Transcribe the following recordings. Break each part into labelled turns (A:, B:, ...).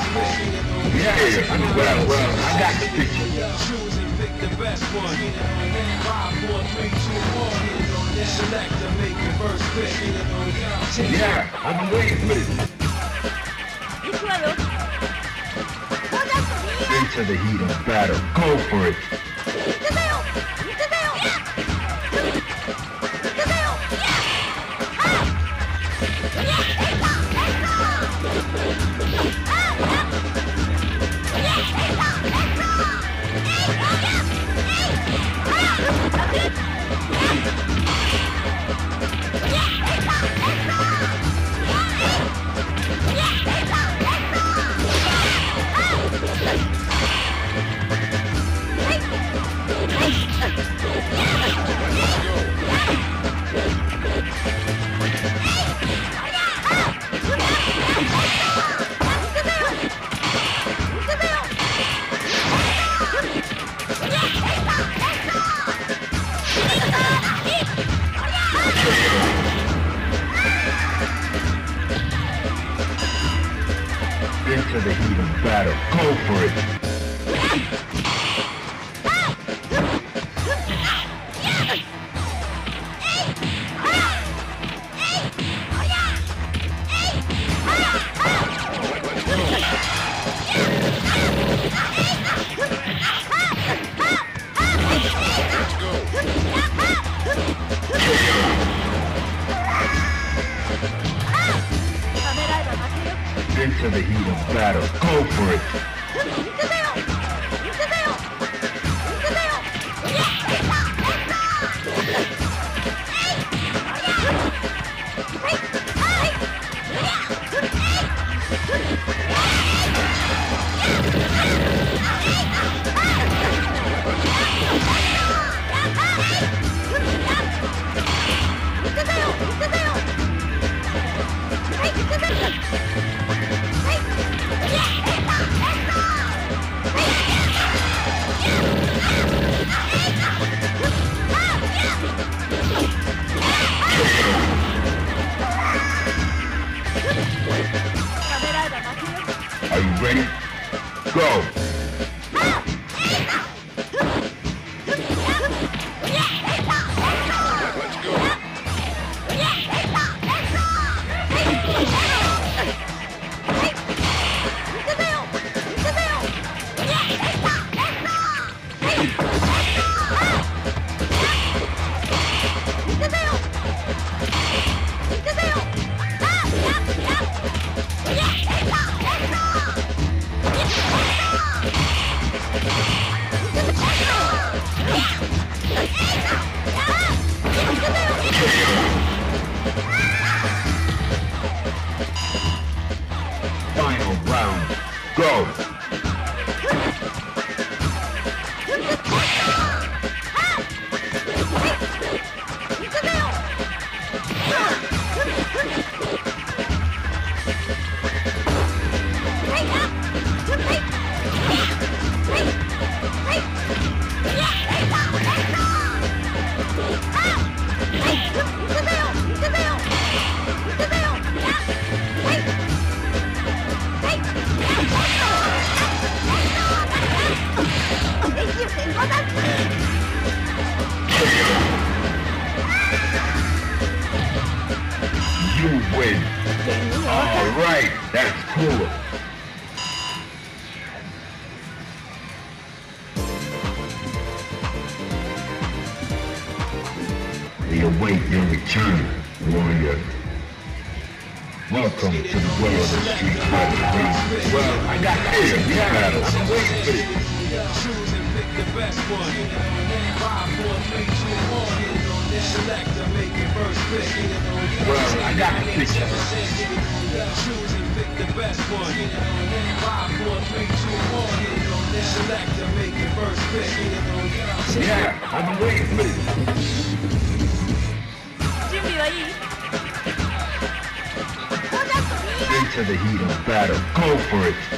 A: Well, I got the picture.
B: Choose and pick the best one. 5, 4, 3, 2, 1. Select and make your first pick.
A: Yeah, I've been waiting for this.
C: 行くわよ。到着。
A: Into the heat of battle. Go for it.
C: 行くぜよ。行くぜよ。行くぜよ。
A: Into the heat of battle. Go for it. Into the heat of battle. Go for it.
C: 行くぜよ。行くぜよ。行くぜよ。
A: Are you ready? Go. Final round. Go. You win. All right, that's cool. We await your return, warrior. Welcome to the world of Street Fighter. Well, I got here. Yeah, I'm waiting for this.
B: Choose and pick the best one. 5, 4, 3, 2, 1. Select and make your first pick.
A: Well, I got the picture.
B: Choose and pick the best one. 5, 4, 3, 2, 1. Select and make your first pick.
A: Yeah, I've been waiting for this.
C: 準備はいい？
A: Into the heat of battle. Go for it.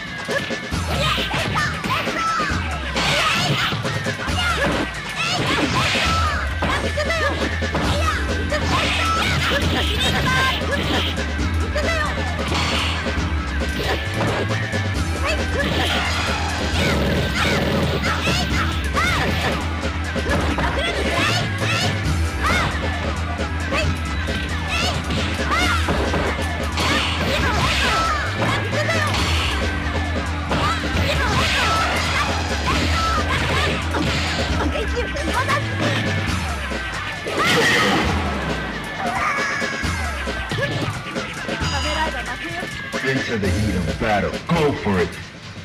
A: Into the heat of battle. Go for it.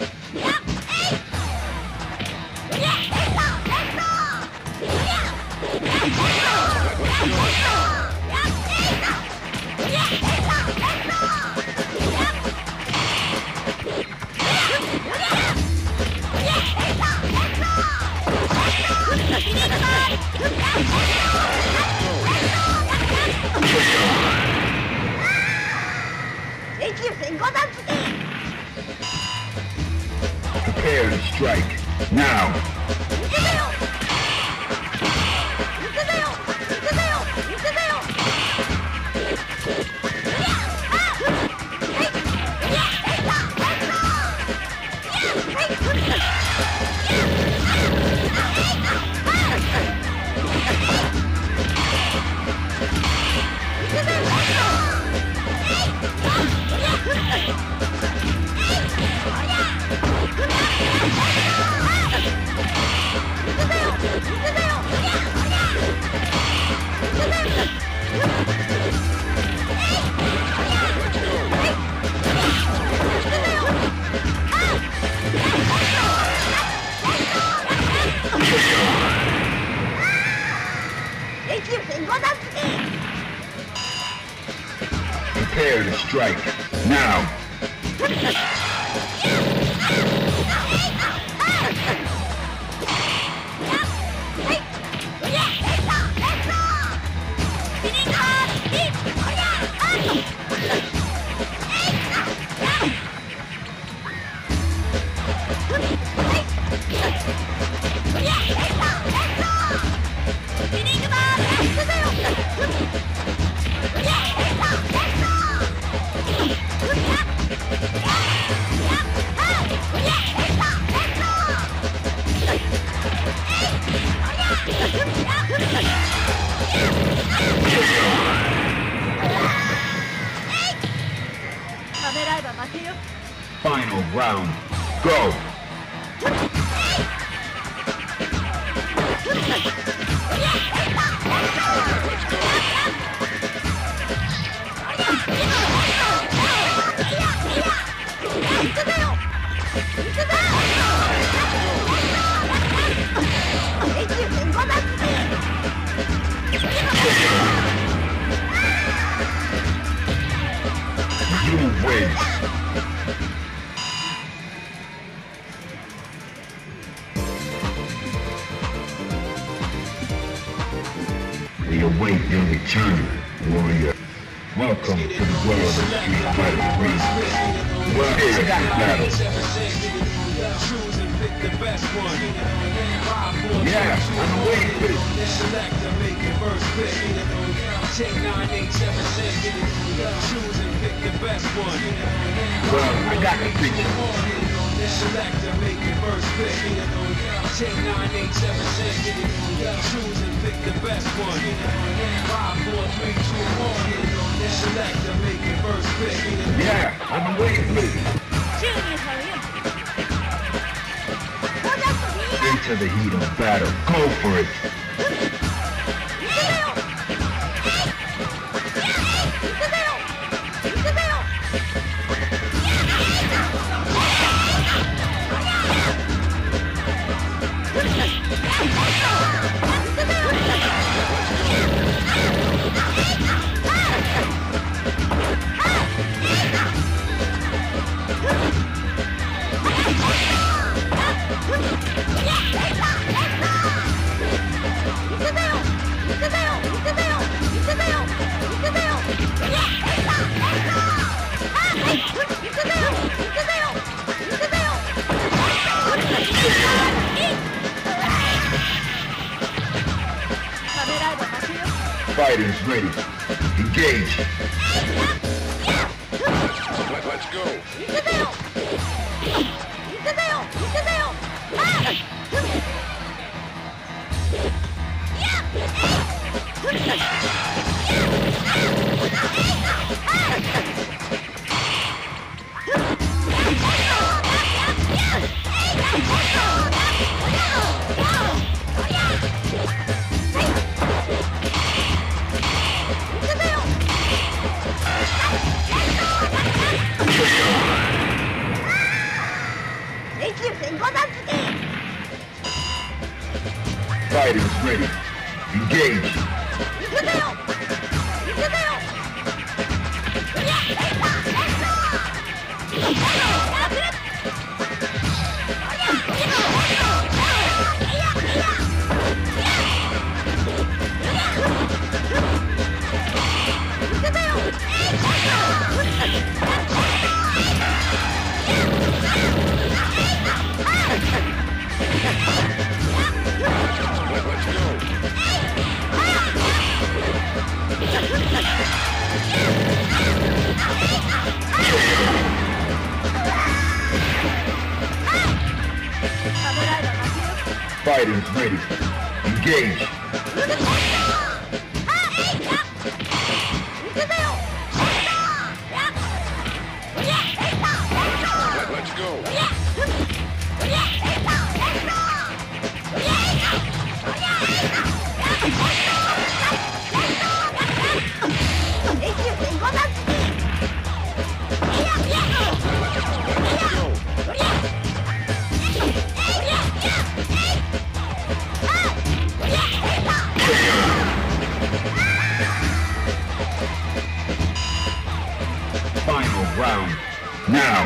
A: Prepare to strike. Now. Prepare to strike. Now. Final round. Go! You win. We await your return, warrior. Welcome to the world of Street Fighter 3. Well, here is the battle. Yeah, I'm waiting for it.
B: Select and make your first pick. Take 9, 8, 7, 6. Choose and pick the best one.
A: Well, I got the picture.
B: Select and make your first pick. Take 9, 8, 7, 6. Choose and pick the best one. 5, 4, 3, 2, 1. Select and make your first pick.
A: Yeah, I've been waiting for it. Into the heat of battle. Go for it. Fighters ready. Engage.
D: Let's go.
A: Fighters ready. Engage.
C: 行くぜよ行くぜよや
A: Fighters ready. Engage.
D: Let's go.
A: 'Final round. Now.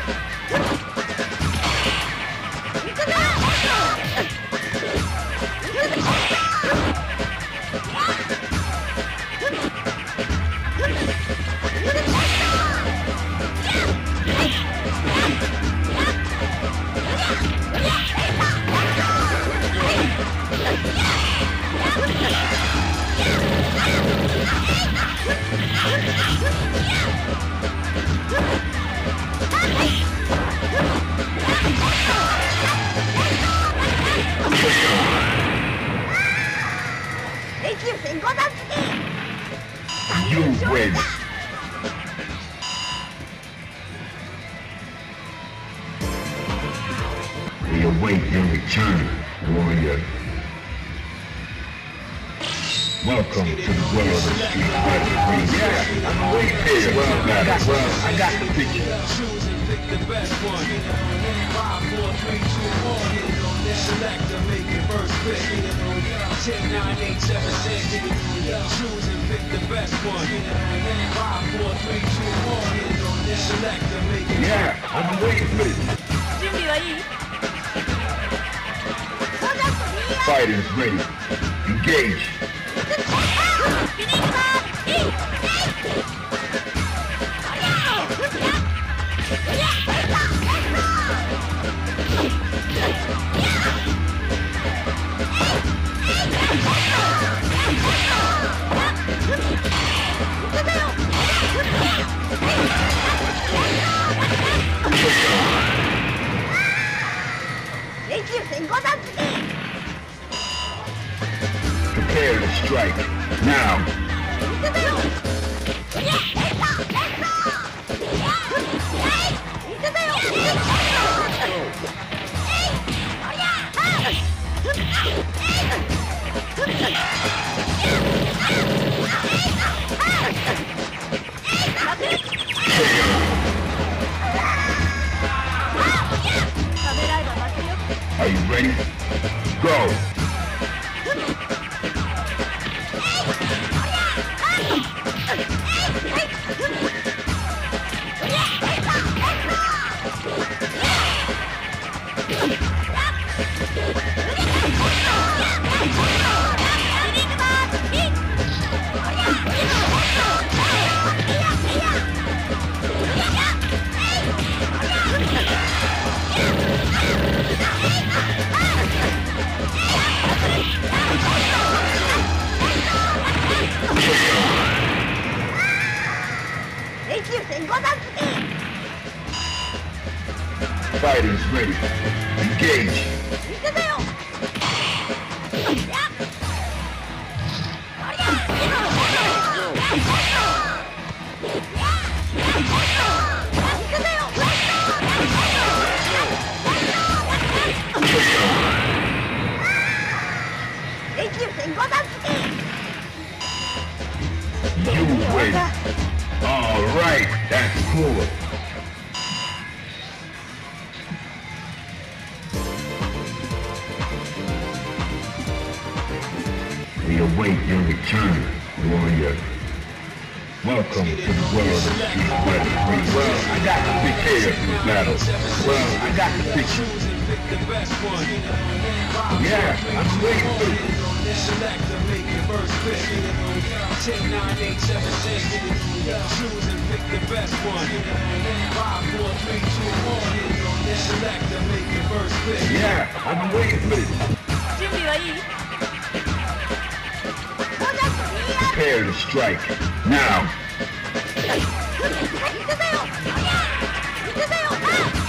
A: You win. We await your return, warrior. Welcome to the world of Street Fighter 3. Yeah, I'm waiting here. I got the picture.
B: Choose and pick the best one. 5, 4, 3, 2, 1. Select and make your first pick. 10, 9, 8, 7, 6. Choose and pick the best one. 5, 4, 3, 2, 1. Select and make your
A: Yeah, I'm waiting for this.
C: 準備はいい
A: Fighters ready. Engage.
C: 見に行きます
A: Prepare to strike. Now. Are you ready? Go! Fighters ready. Engage. You win. All right, that's cool. return, warrior. Welcome to the world of street fighting. Well, I got to prepare for battle. Well, I got to picture. Yeah, I'm waiting for you.
B: Select and make your first pick. 10, 9, 8, 7, 6. Choose and pick the best one. 5, 4, 3, 2, 1. Select and make your first pick.
A: Yeah, I've been waiting for this.
C: 準備はいい？
A: Prepare to strike. Now.
C: 行くぜよ！行くぜよ！行くぜよ！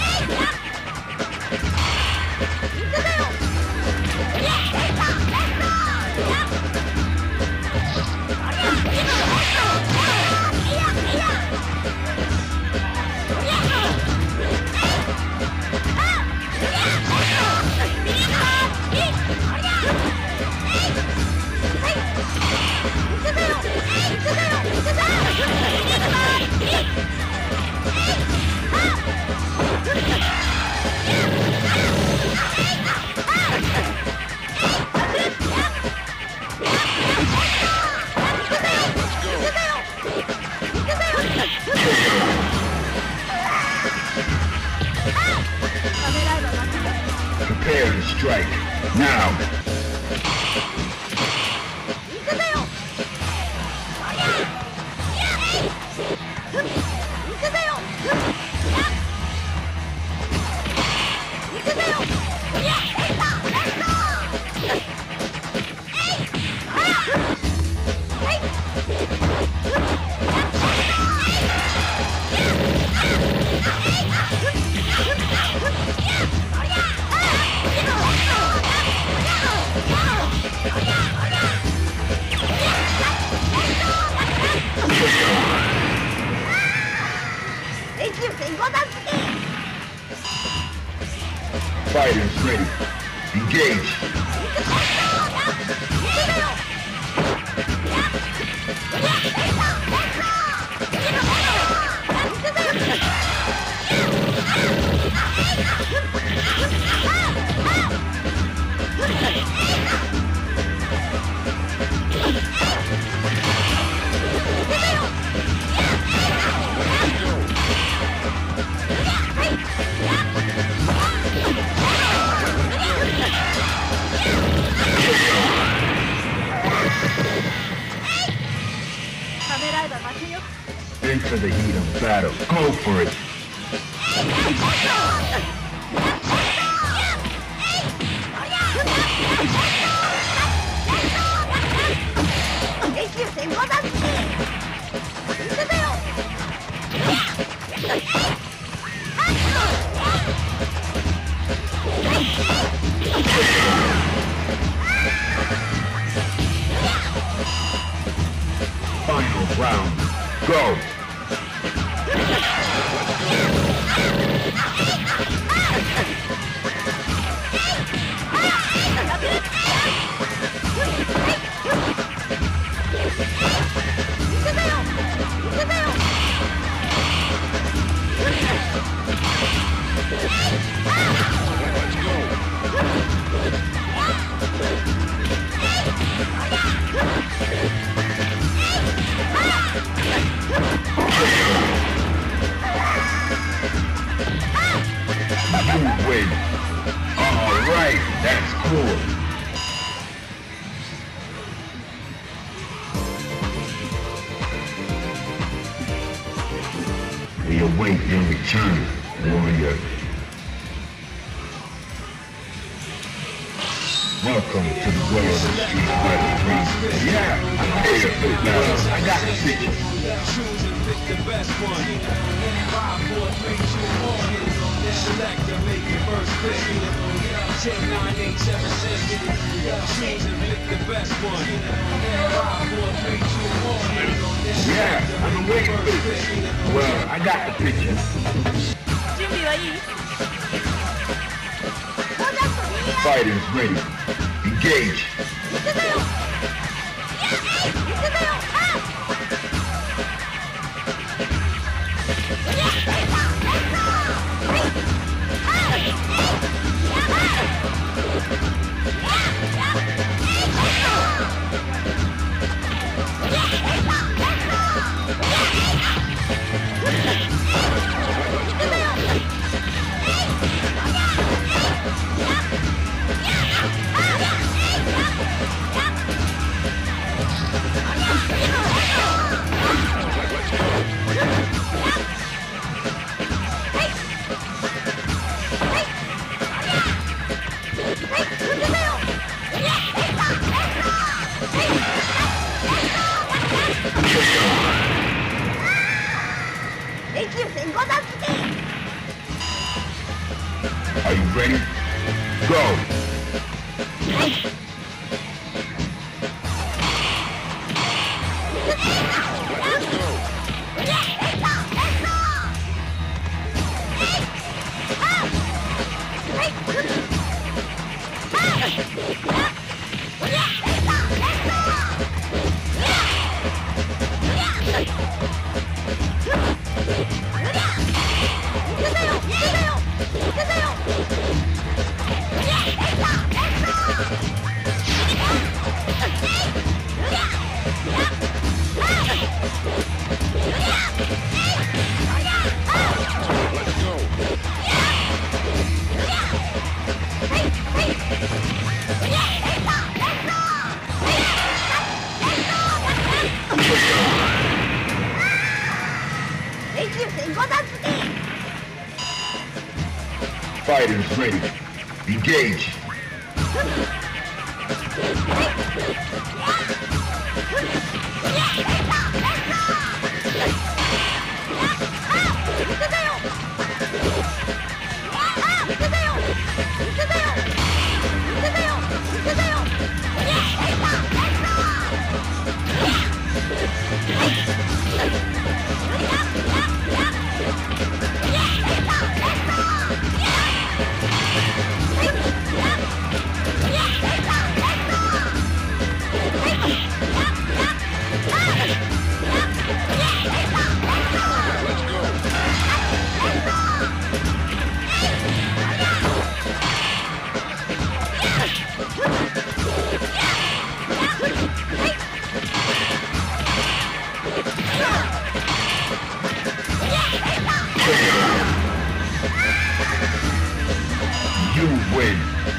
A: Prepare to strike. Now.
C: 行くぜよ！行くぜよ！行くぜよ！
A: Fighters ready. Engage. Into the heat of battle. Go for it. Final round. Go. You win. All right, that's cool. We await your return, warrior. Welcome to the world of street fighting. Yeah, I'm here for the battle. I got the picture.
B: Choose and pick the best one. 5, 4, 3, 2, 1. Select and make your first pick. 10, 9, 8, 7, 6. Choose and pick the best one. 5, 4, 3, 2, 1.
A: Yeah, I've been waiting for this. Well, I got the picture.
C: 準備はいい？
A: Fighters ready. Engage.
C: 行くぜよ！行くぜよ！
A: Are you ready? Go! Fighters ready. Engage. You win.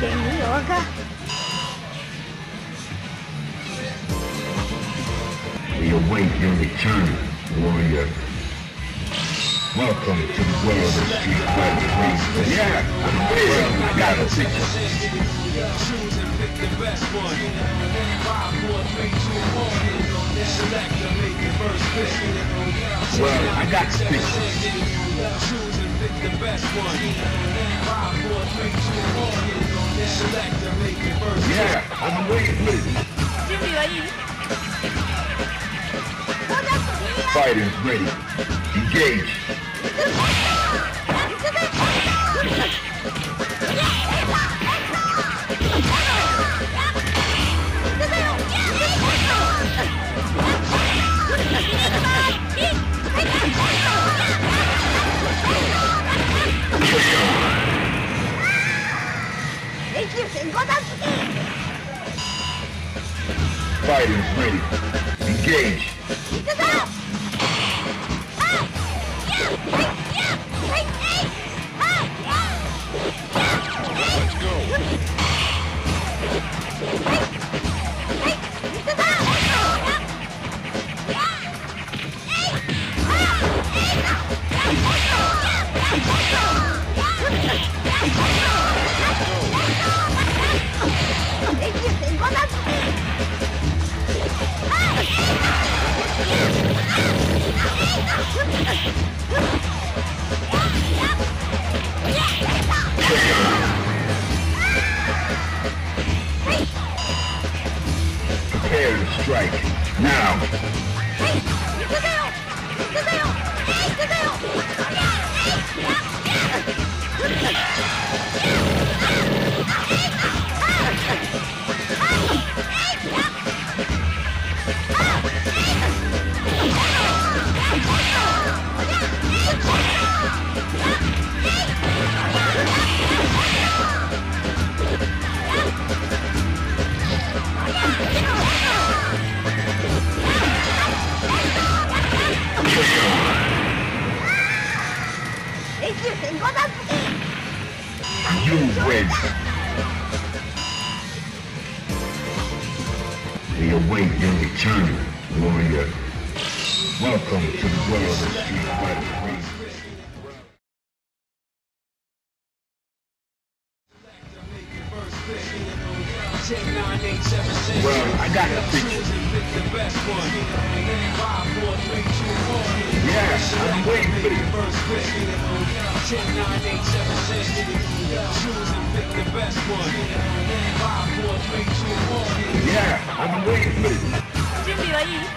A: We await your return, warrior. Welcome to the world of Street Fighter 3. Yeah, I'm real. I got a picture.
B: Choose and pick the best one. 5, 4, 3, 2, 1. Select and make your first pick.
A: Well, I got the picture.
B: Choose and pick the best one. 5, 4, 3, 2, 1. Select and make your first pick.
A: Yeah, I'm waiting for it. Fighters ready. Engage. Fighters ready. Engage. Prepare to strike. Now. You win. We await your return, warrior. Welcome to the world of Street Fighter 3. Well, I got the picture. Yeah, I'm waiting for this.
B: First pick. 10, 9, 8, 7, 6. Choose and pick the best one. 5, 4, 3, 2, 1.
A: Yeah, I've been waiting for this.
C: 準備はいい？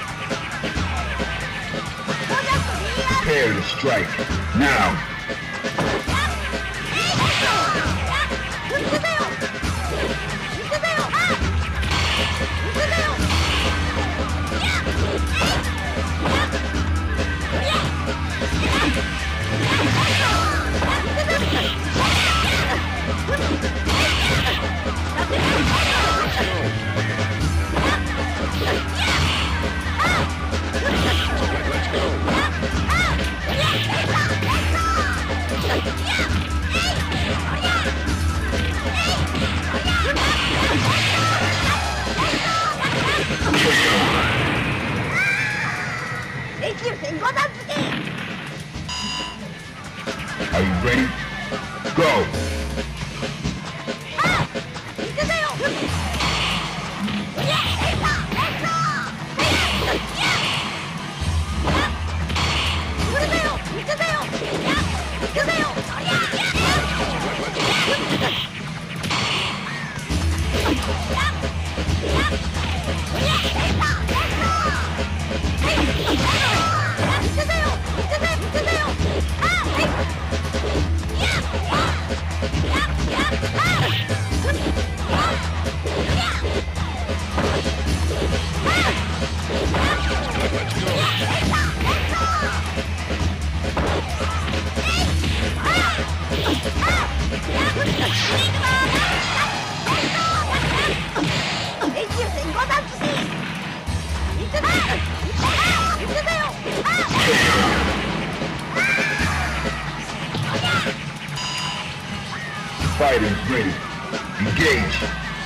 A: Prepare to strike. Now.
C: 永久戦五段付き
A: Are you ready? Go!
C: 見せてよ
A: Fighters ready. Engage.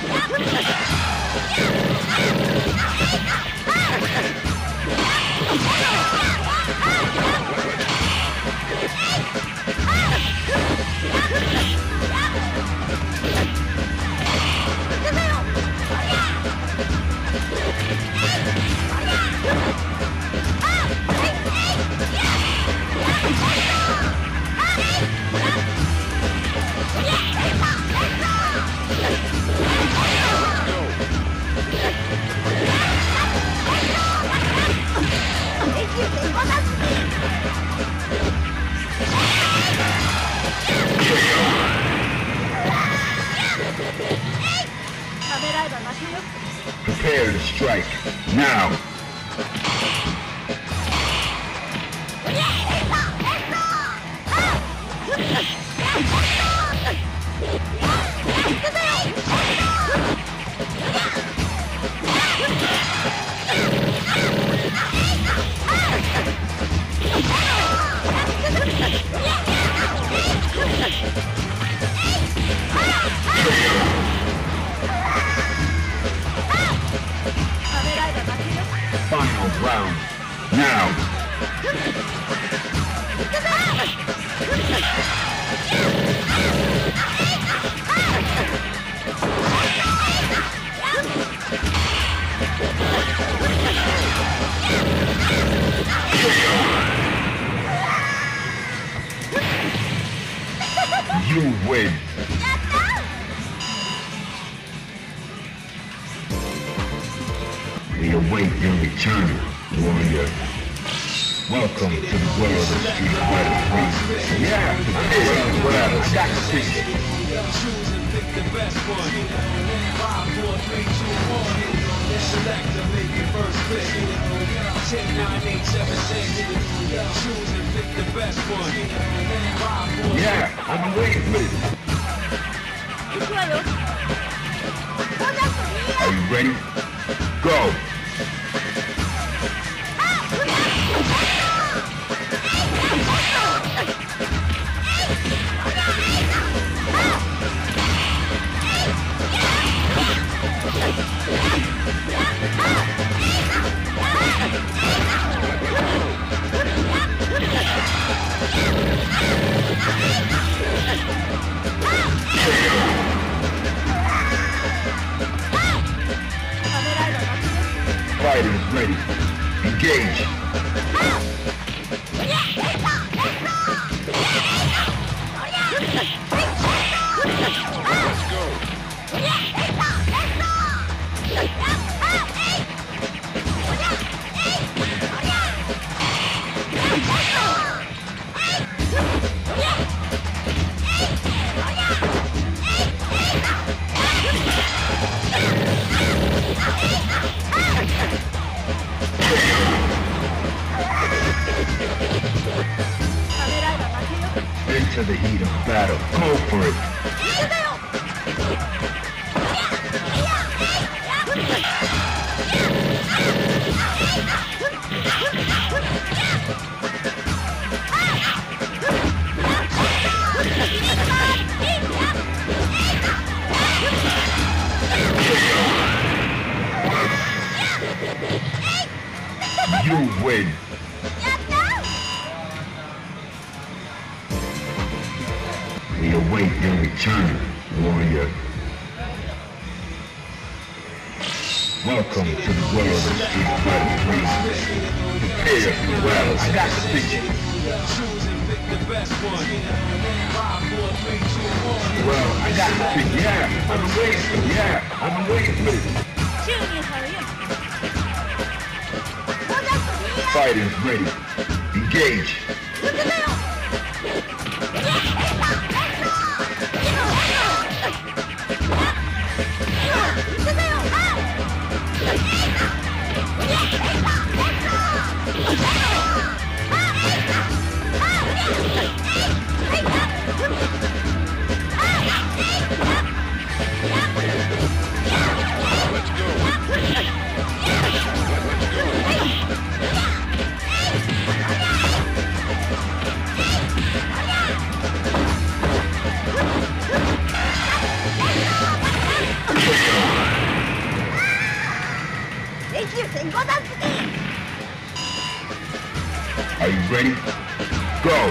A: Prepare to strike. Now. Final round. Now. You win. We await your return, warrior. Welcome to the world of Street Fighter 3. Yeah, it's battle.
B: Choose and pick the best one. 5, 4, 3, 2, 1. Select and make your first pick. 10, 9, 8, 7, 6. Choose and pick the best one. 5, 4, 3,
A: Yeah, I've been waiting for this.
C: 行くわよ
A: Are you ready? Go! Fighters ready. Engage. Into the heat of battle. Go for it. You win. We await your return, warrior. Welcome to the world of Street Fighter 3. Prepare for battle. I got the picture. Well, I got the picture. Yeah, I've been waiting for it. Yeah, I've been waiting for it. Fighters ready. Engage. Are you ready? Go!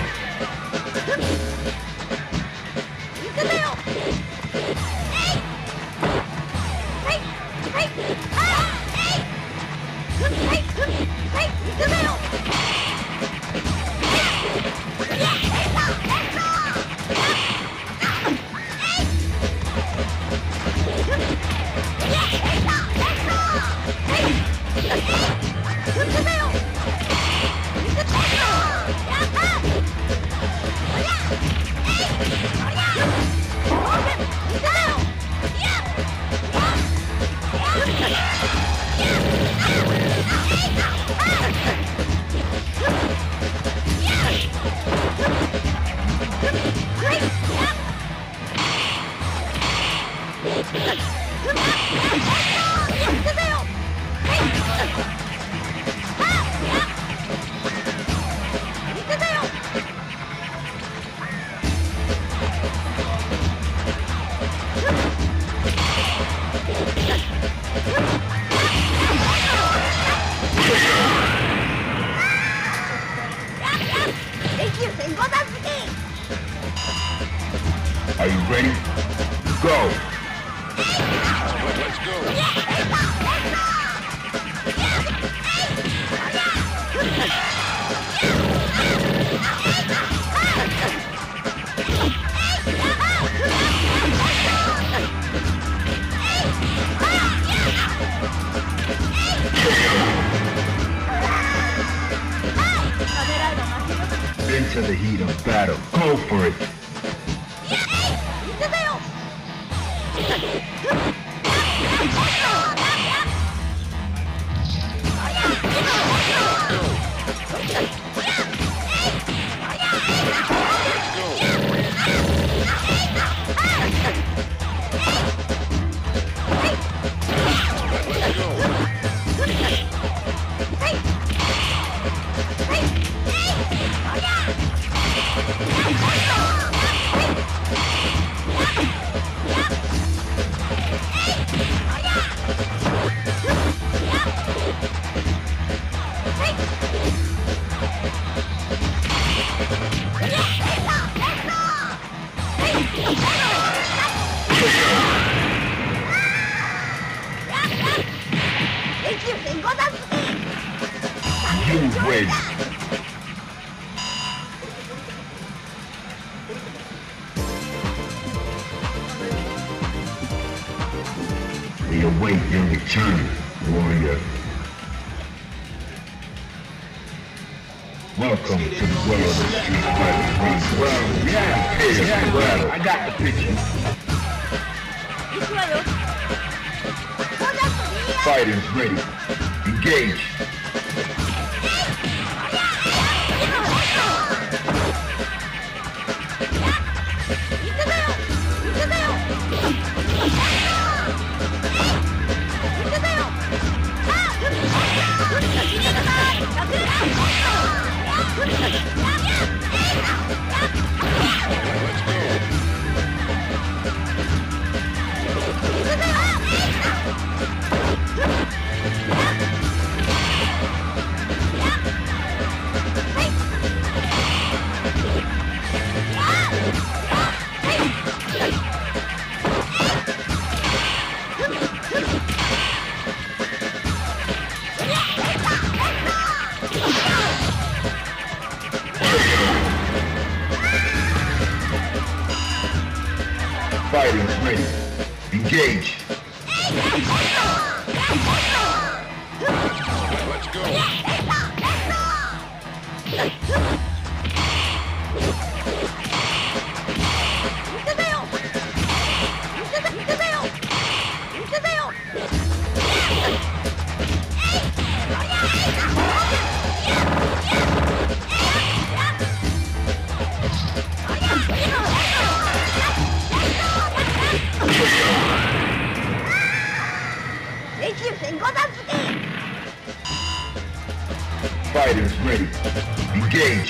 A: Are you ready? Go!
B: Let's go!
A: Into the heat of battle. Go for it! You win! We await your return, warrior. Welcome to the world of Street Fighter 3. Well, yeah, I got the picture. Fighters ready. Engage. Fighters ready. Engage.
D: Let's go.
A: Fighters ready. Engage.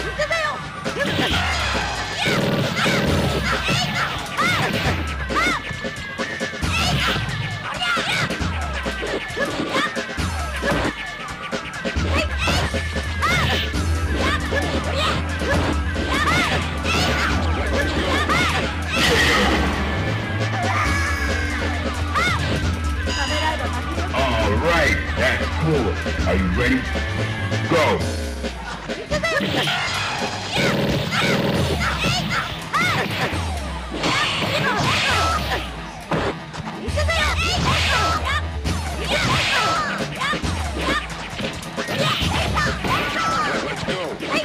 A: All right, that's cool. Are you ready? Go.
D: Let's go.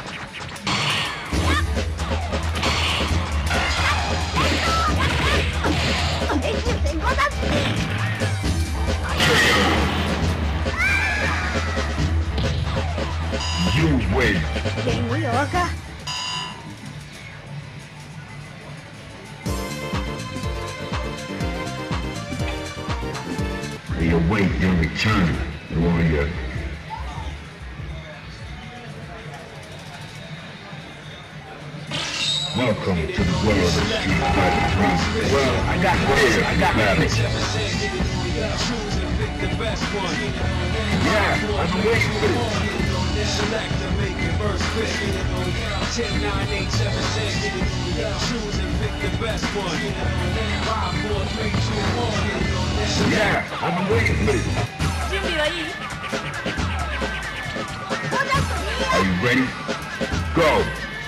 A: You win.
C: 言無用か。
A: They await your return, warrior. Welcome to the world of Street Fighter 3. Well, I got battle. Yeah, I've been waiting for this.
B: Select and make it verse quick. 10, 9, 8, 7, 6. Choose and pick the best one. 5, 4, 3, 2, 1.
A: Yeah, I've been waiting for this.
C: 準備はいい？
A: Are you ready? Go.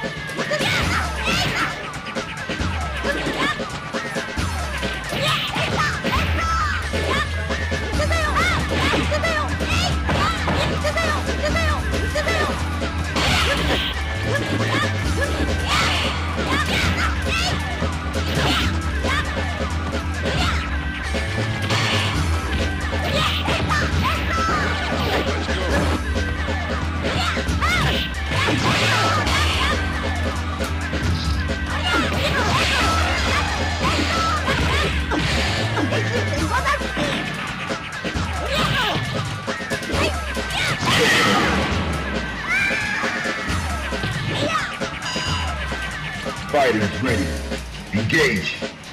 A: Fighters ready. Engage.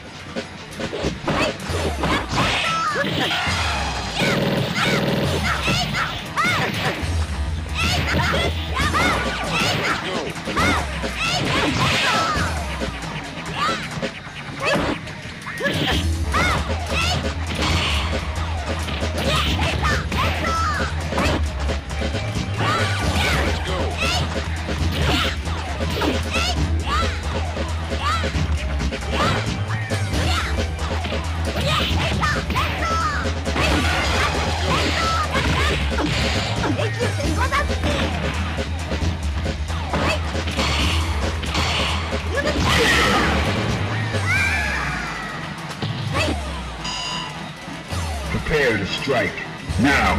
A: Prepare to strike. Now.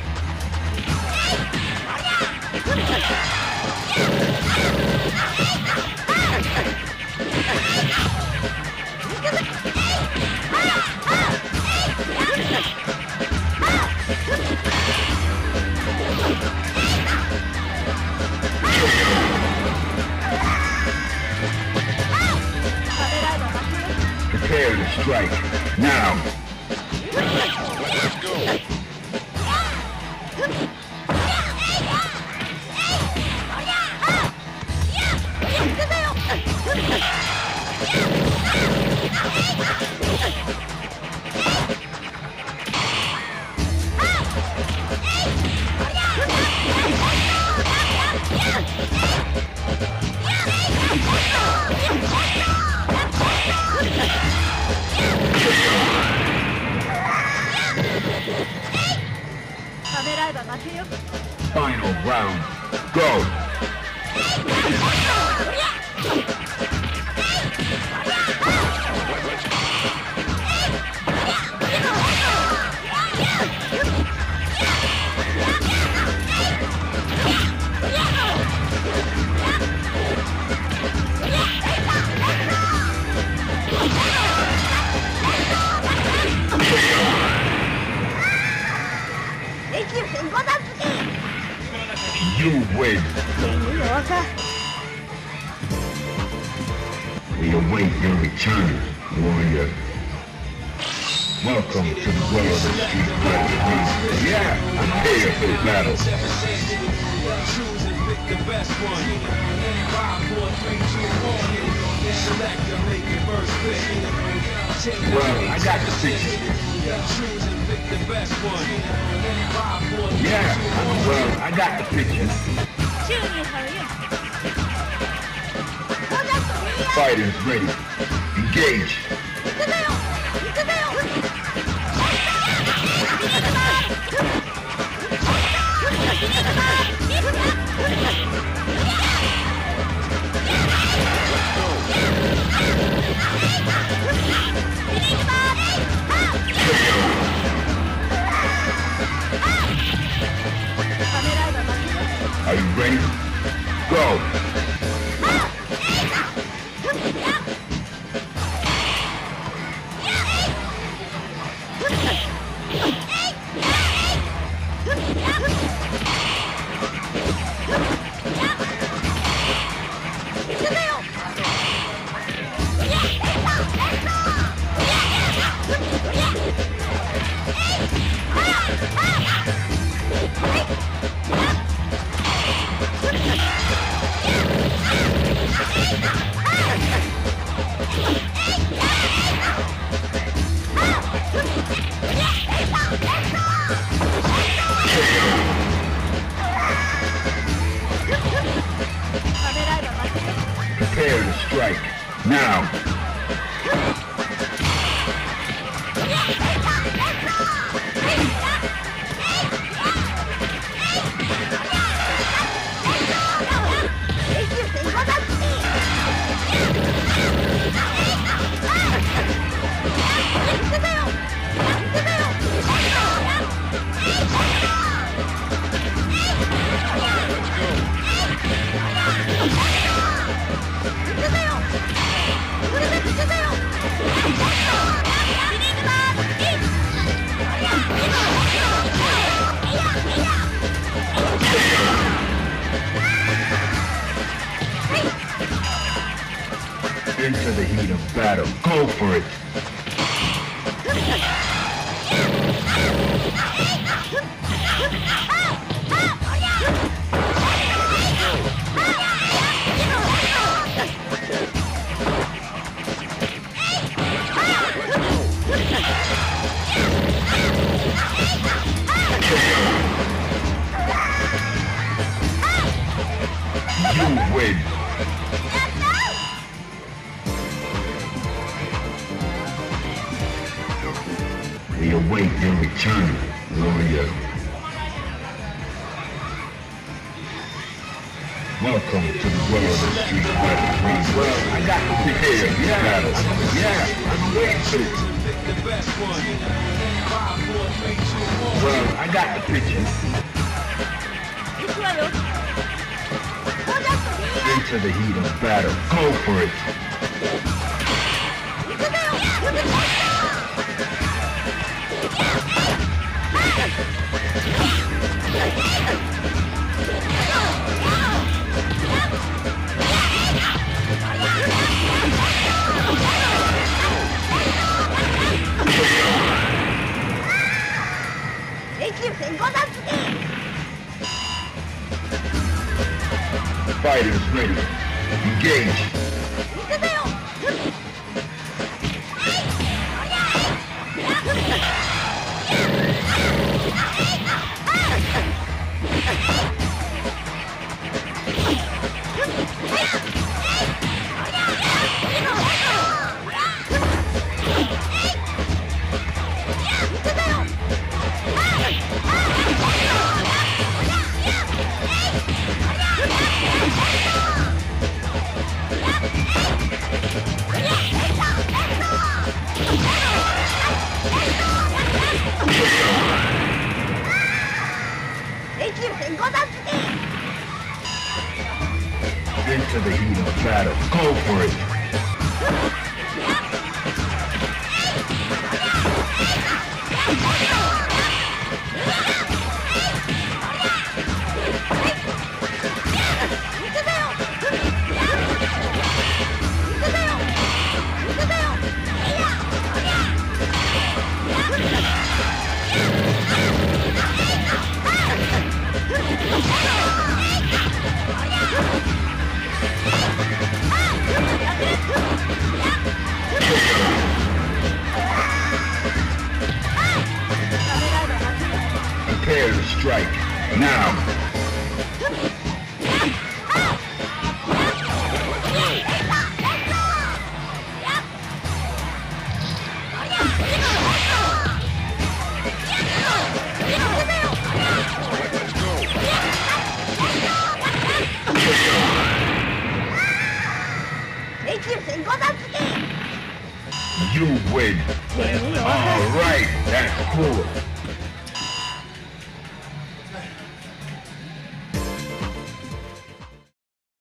A: Prepare to strike. Now.
D: Let's go.
A: We await your return, warrior. Welcome to the world of Street Fighter. Yeah, prepare for the battle.
B: Choose and pick the best one. 5, 4, 3, 2, 1. Select and make your first pick.
A: Well, I got the picture.
B: Choose and pick the best one. 5, 4, 3, 2, 1.
A: Yeah, well, I got the picture.
C: 宙に貼るよ。
A: Fighters ready. Engage.
C: 行くぜよ。行くぜよ。
A: Are you ready? Go! Prepare to strike. Now! Into the heat of battle. Go for it! You win! We await your return, warrior. Welcome to the world of Street Fighter. Well, I got to prepare for battle. Yeah, I'm waiting for it. Well, I got the picture.
C: 行くわよ。
A: Into the heat of battle. Go for it.
C: 行くぜよ。
A: Fighters ready. Engage.
C: 行くぜよ。
A: Into the heat of battle. Go for it. now.
D: Let's go.
A: You win. All right, that's cool.